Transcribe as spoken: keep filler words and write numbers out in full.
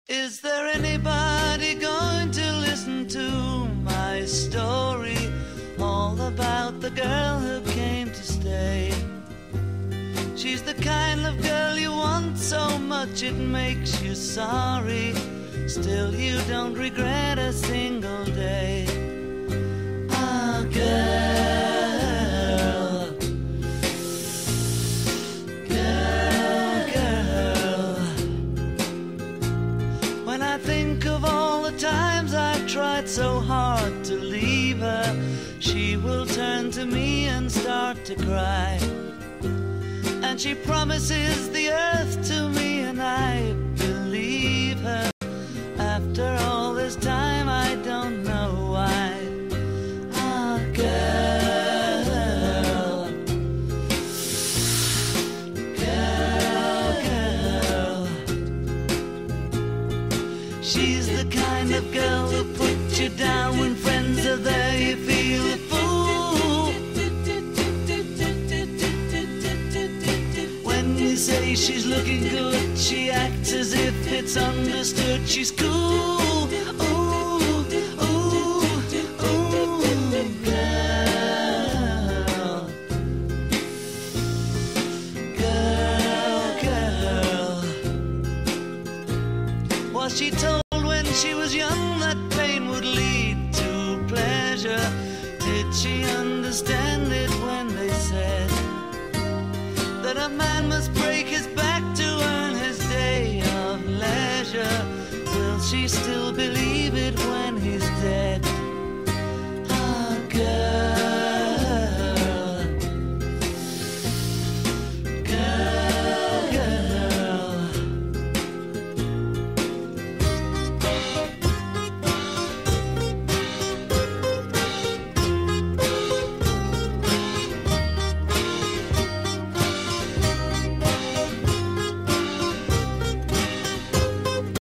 Is there anybody going to listen to my story? All about the girl who came to stay. She's the kind of girl you want so much it makes you sorry. Still you don't regret a single day. Ah, girl, girl, girl. When I think of all the times I've tried so hard to leave her, she will turn to me and start to cry. And she promises the earth to me, and I believe her. After all this time, I don't know why. Ah, girl, girl, girl. She's the kind of girl who puts you down when friends are there. You feel a fool. You say she's looking good, she acts as if it's understood. She's cool, ooh, ooh, ooh, girl, girl, girl. Was she told when she was young that pain would lead to pleasure? Did she understand it when they said that a man must break his back to earn his day of leisure? Will she still believe